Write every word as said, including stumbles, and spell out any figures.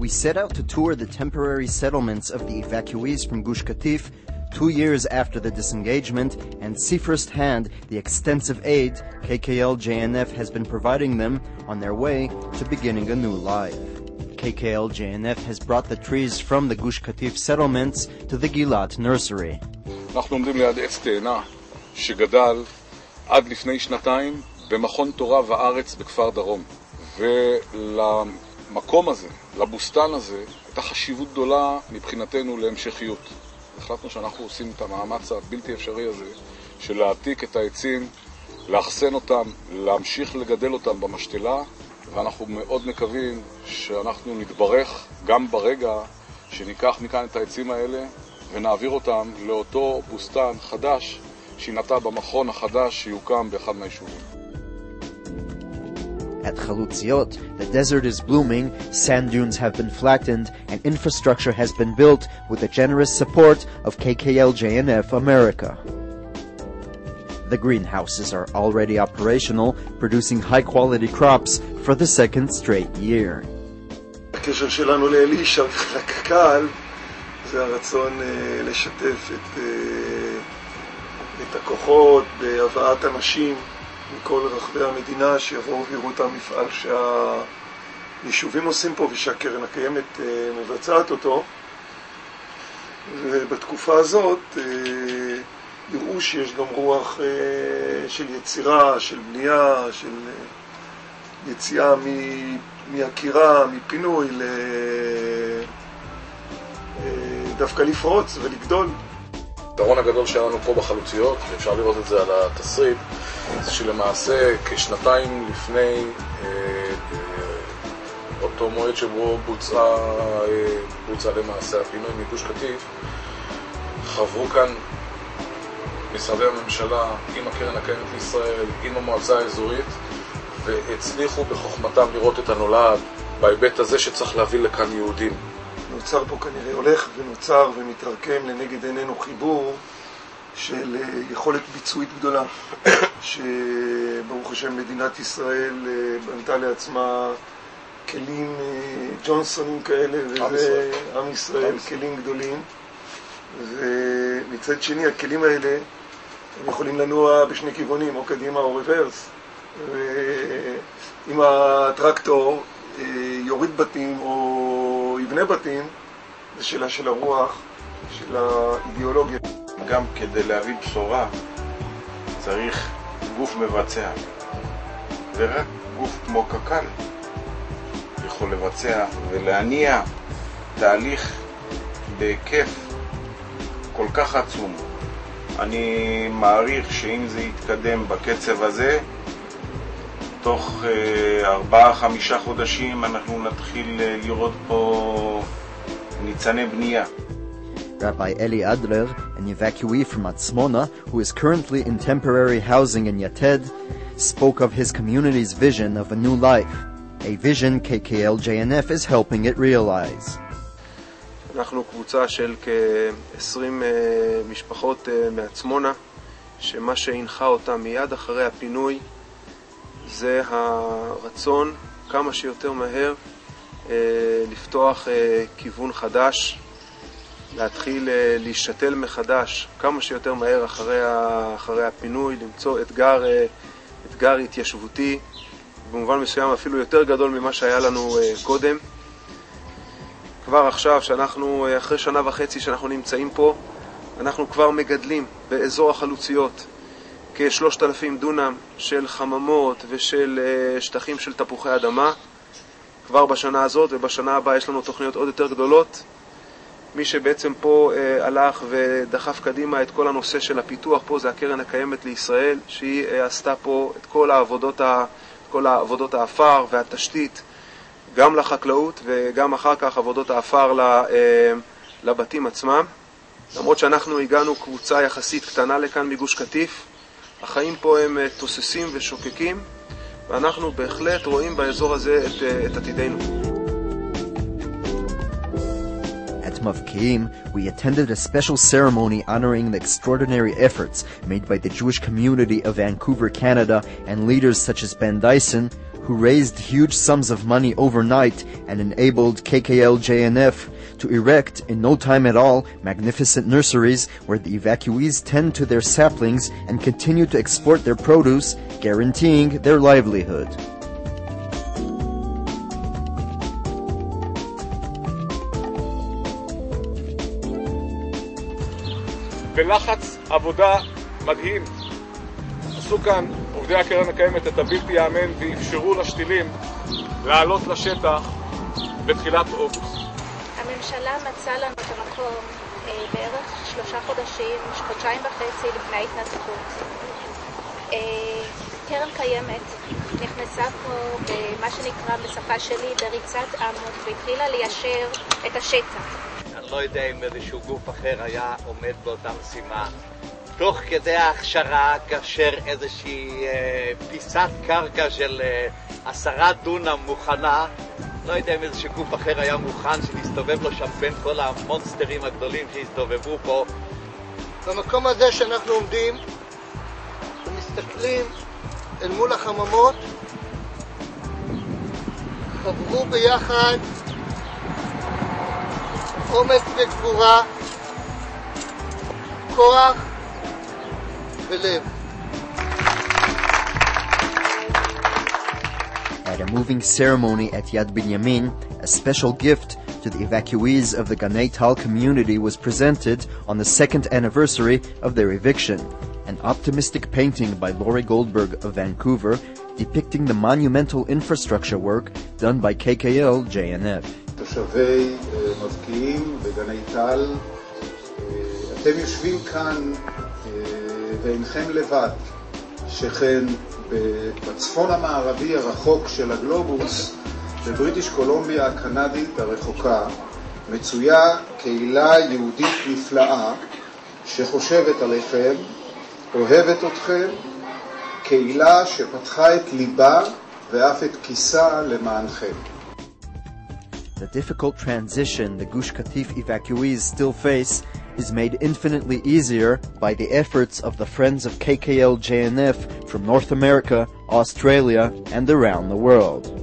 we set out to tour the temporary settlements of the evacuees from Gush Katif two years after the disengagement and see firsthand the extensive aid K K L J N F has been providing them on their way to beginning a new life. K K L J N F has brought the trees from the Gush Katif settlements to the Gilat nursery. אנחנו עומדים ליד עץ תאנה שגדל עד לפני שנתיים במכון תורה וארץ בכפר דרום. ולמקום הזה, לבוסטן הזה, הייתה חשיבות גדולה מבחינתנו להמשכיות. החלטנו שאנחנו עושים את המאמץ הבלתי אפשרי הזה של להעתיק את העצים, לאחסן אותם, להמשיך לגדל אותם במשתלה, ואנחנו מאוד מקווים שאנחנו נתברך גם ברגע שניקח מכאן את העצים האלה ונעביר אותם לאותו בוסטן חדש שינטע במכון החדש שיוקם באחד מהיישובים. At Chalutziot, the desert is blooming, sand dunes have been flattened, and infrastructure has been built with the generous support of K K L J N F America. The greenhouses are already operational, producing high-quality crops for the second straight year. הקשר שלנו לאלישע ולקק"ל זה הרצון לשתף את, את הכוחות בהבאת אנשים מכל רחבי המדינה שיבואו ויראו את המפעל שהיישובים עושים פה ושהקרן הקיימת מבצעת אותו, ובתקופה הזאת יראו שיש גם רוח של יצירה, של בנייה, של יציאה מהקירה, מפינוי, דווקא לפרוץ ולגדול. היתרון הגדול שלנו פה בחלוציות, ואפשר לראות את זה על התסריט, זה שלמעשה כשנתיים לפני אה, אה, אותו מועד שבו בוצע, אה, בוצע למעשה הפינוי מגוש קטיף, חברו כאן משרדי הממשלה עם הקרן הקיימת לישראל, עם המועצה האזורית, והצליחו בחוכמתם לראות את הנולד בהיבט הזה שצריך להביא לכאן יהודים. נוצר פה כנראה הולך ונוצר ומתרקם לנגד עינינו חיבור של יכולת ביצועית גדולה שברוך השם מדינת ישראל בנתה לעצמה כלים ג'ונסונים כאלה וזה עם ישראל, כלים גדולים, ומצד שני הכלים האלה הם יכולים לנוע בשני כיוונים, או קדימה או רוורס, ואם הטרקטור יוריד בתים או יבנה בתים, זה שאלה של הרוח, של האידיאולוגיה. גם כדי להביא בשורה צריך גוף מבצע, ורק גוף כמו קק"ל יכול לבצע ולהניע תהליך בהיקף כל כך עצום. אני מעריך שאם זה יתקדם בקצב הזה, תוך ארבעה חמישה חודשים אנחנו נתחיל לראות פה ניצני בנייה. Rabbi Eli Adler, an evacuee from Atzmona, who is currently in temporary housing in Yated, spoke of his community's vision of a new life, a vision K K L J N F is helping it realize. אנחנו קבוצה של כ-עשרים משפחות מעצמונה, שמה שהנחה אותם מיד אחרי הפינוי זה הרצון כמה שיותר מהר לפתוח כיוון חדש, להתחיל להשתתל מחדש כמה שיותר מהר אחרי, אחרי הפינוי, למצוא אתגר, אתגר התיישבותי, במובן מסוים אפילו יותר גדול ממה שהיה לנו קודם. כבר עכשיו, שאנחנו, אחרי שנה וחצי שאנחנו נמצאים פה, אנחנו כבר מגדלים באזור החלוציות כשלושת אלפים דונם של חממות ושל שטחים של תפוחי אדמה. כבר בשנה הזאת ובשנה הבאה יש לנו תוכניות עוד יותר גדולות. מי שבעצם פה אה, הלך ודחף קדימה את כל הנושא של הפיתוח פה זה הקרן הקיימת לישראל, שהיא אה, עשתה פה את כל העבודות, ה, כל העבודות האפר והתשתית, גם לחקלאות וגם אחר כך עבודות האפר אה, לבתים עצמם. למרות שאנחנו הגענו קבוצה יחסית קטנה לכאן מגוש קטיף, החיים פה הם אה, תוססים ושוקקים, ואנחנו בהחלט רואים באזור הזה את, אה, את עתידנו. At Mavkiim, we attended a special ceremony honoring the extraordinary efforts made by the Jewish community of Vancouver, Canada, and leaders such as Ben Dyson, who raised huge sums of money overnight and enabled K K L J N F to erect, in no time at all, magnificent nurseries where the evacuees tend to their saplings and continue to export their produce, guaranteeing their livelihood. בלחץ עבודה מדהים עשו כאן עובדי הקרן הקיימת את הבלתי יאמן ואפשרו לשתילים לעלות לשטח בתחילת אוגוסט. הממשלה מצאה לנו את המקום אה, בערך שלושה חודשים, חודשיים וחצי לפני ההתנתקות. אה, קרן קיימת נכנסה פה במה שנקרא בשפה שלי בריצת עמוק והתחילה ליישר את השטח. אני לא יודע אם איזשהו גוף אחר היה עומד באותה משימה. תוך כדי ההכשרה, כאשר איזושהי אה, פיסת קרקע של אה, עשרה דונם מוכנה, לא יודע אם איזשהו גוף אחר היה מוכן שנסתובב לו שם בין כל המונסטרים הגדולים שהסתובבו פה. במקום הזה שאנחנו עומדים ומסתכלים אל מול החממות, חברו ביחד אומץ וגבורה, כוח ולב. At a moving ceremony at Yad Binyamin, a special gift to the evacuees of the Ganei Tal community was presented on the second anniversary of their eviction. An optimistic painting by Laurie Goldberg of Vancouver depicting the monumental infrastructure work done by K K L J N F. תושבי מבקיעים בגני טל, אתם יושבים כאן ואינכם לבד, שכן בצפון המערבי הרחוק של הגלובוס, בבריטיש קולומביה הקנדית הרחוקה, מצויה קהילה יהודית נפלאה שחושבת עליכם, אוהבת אתכם, קהילה שפתחה את ליבה ואף את כיסה למענכם. The difficult transition the Gush Katif evacuees still face is made infinitely easier by the efforts of the Friends of K K L J N F from North America, Australia, and around the world.